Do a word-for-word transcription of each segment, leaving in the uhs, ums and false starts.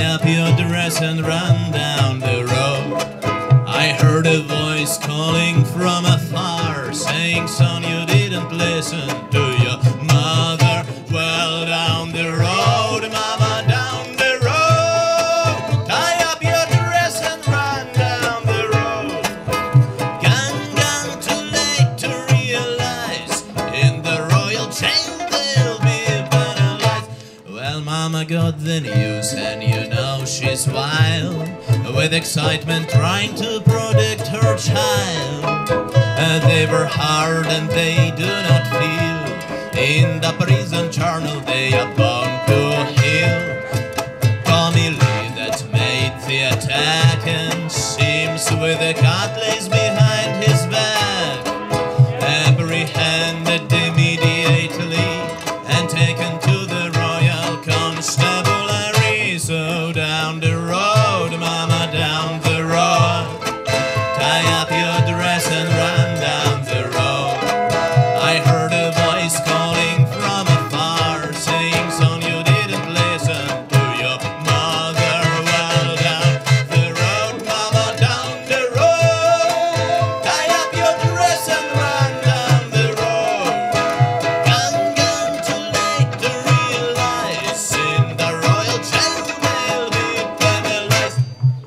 up your dress and run down the road. I heard a voice calling from afar, saying, son, you didn't listen to your mother. Well, down the road, mama, down the road. Tie up your dress and run down the road. Gone, gone, too late to realize, in the royal chain they'll be penalized. Well, mama got the news and you know she's wild, with excitement trying to protect her child. Uh, they were hard and they do not feel, in the prison journal they are bound to heal. Tommy Lee that made the attack and seems with the cutlass behind his back, apprehended immediately and taken to the Royal Constabulary. So down the road, mama, down the road. Tie up your dress and run down the road. I heard a voice calling from afar, saying, son, you didn't listen to your mother. Well, down the road, mama, down the road. Tie up your dress and run down the road. Gone, gone, too late to realize, in the royal jail they'll be penalized.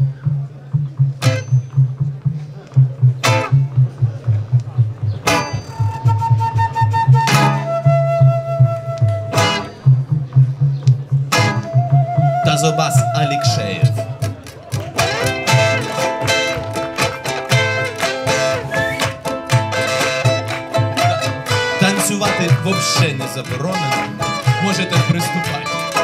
Тазобас Алікшеєв. Танцювати вообще не заборонено. Можете приступати.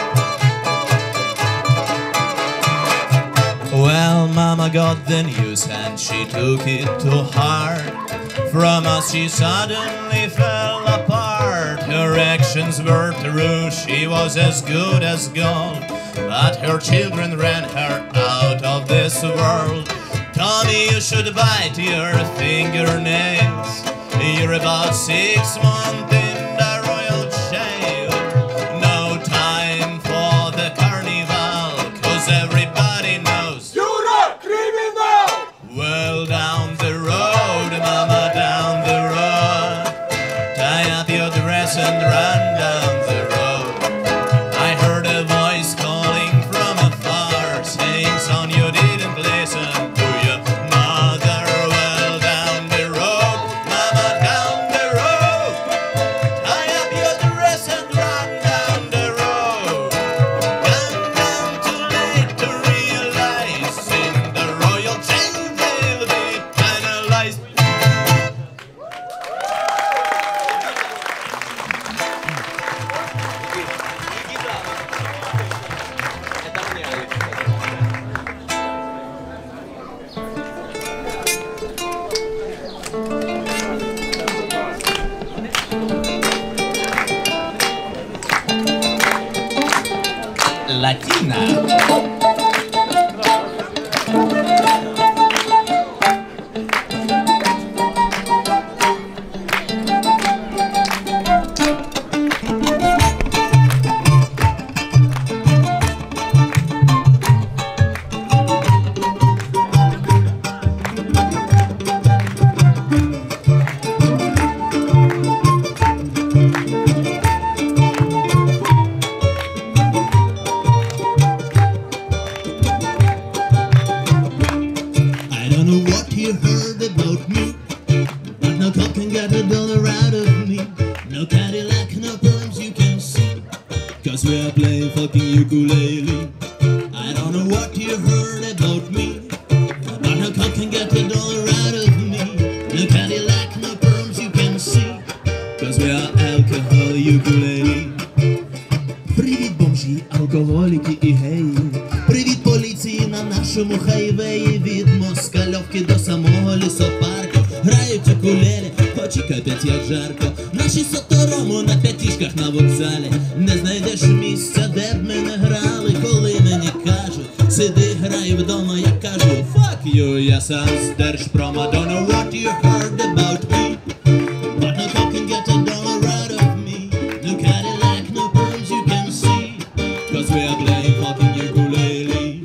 Well, mama got the news and she took it to heart. From us she suddenly fell apart. Her actions were true, she was as good as gold, but her children ran her out of this world. Tommy, you should bite your fingernails. You're about six months in the royal jail. No time for the carnival, cause everybody knows You're a criminal! well, down the road, mama, down the road. Tie up your dress and run down the road. I heard a voice calling from afar, saying, son, you didn't listen to your mother. Well, down the road, mama, down the road. Tie up your dress and run down the road. Gone, gone, too late to realize, in the royal jail they'll be penalized. Latina. I don't know what you heard about me, but no cop can get a dollar out of me. No Cadillac, no perms you can see, cause we are playing fucking ukulele. I don't know what you heard about me, but no cop can get a dollar out of me. No Cadillac, no perms you can see, cause we are alcohol ukulele. Привіт, бомжі, алкоголіки і геї. Привіт, поліції на нашому хайвеї. Від Москальовки до самого лісопарку грають укулелі, хоч і капець як жарко. Наші соторому на п'ятішках на вокзалі. Не знайдеш місця, де б ми не грали. Коли мені кажуть, сиди, грай вдома, я кажу, fuck you, я сам з Держпрома. Don't know what you heard about me, but no cop can get a dollar out of me. No Cadillac, no perms you can see, cause we are playing fucking ukulele.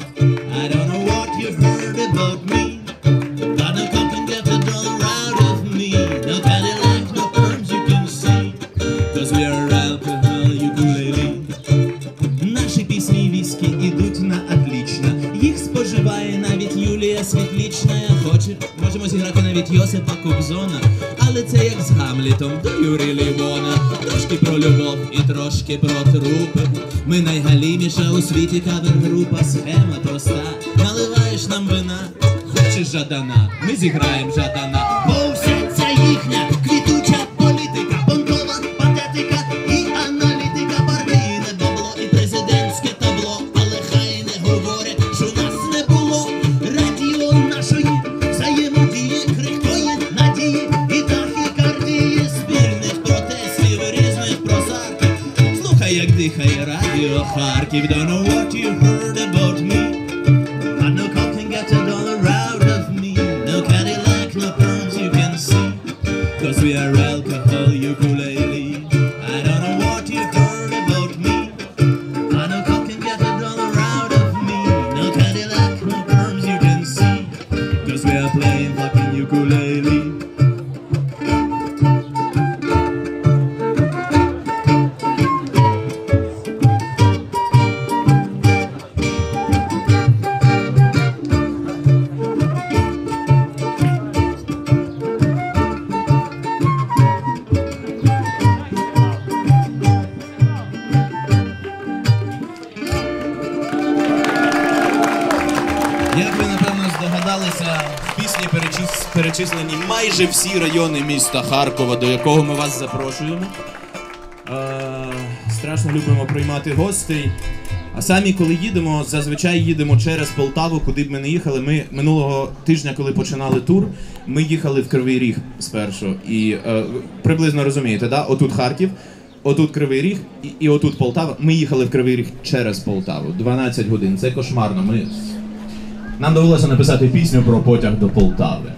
поживає навіть Юлія Світлічна. Хоче, можемо зіграти навіть Йосипа Кобзона. Але це як з Гамлітом до Юрія Лівона. Трошки про любов і трошки про трупи. Ми найгаліміша у світі кавер-група. Схема проста, наливаєш нам вина, хочеш Жадана, ми зіграємо Жадана. Бо все це їхня квітуча політика, бонкова патетика і аналітика, партійне бабло і президентське табло. Але хай не говорять, що нас не було радіо нашої взаємодії, крихкої надії і тахікардії, спільних протестів різних прозарків. Слухай, як дихає радіо Харків. Don't know what you heard about me, but no cop can get a dollar out of me. No Cadillac, no perms you can see, cause we are alcohol ukulele. I don't know what you heard about me, but no cop can get a dollar out of me. No Cadillac, no perms you can see, cause we are playing fucking ukulele. Як ви, напевно, здогадалися, в пісні перечис- перечислені майже всі райони міста Харкова, до якого ми вас запрошуємо. Е, страшно любимо приймати гостей. А самі, коли їдемо, зазвичай їдемо через Полтаву, куди б ми не їхали. Ми минулого тижня, коли починали тур, ми їхали в Кривий Ріг спершу. І е, приблизно розумієте, да? Отут Харків, отут Кривий Ріг і, і отут Полтава. Ми їхали в Кривий Ріг через Полтаву. дванадцять годин. Це кошмарно. Ми... Нам довелося написати пісню про потяг до Полтави.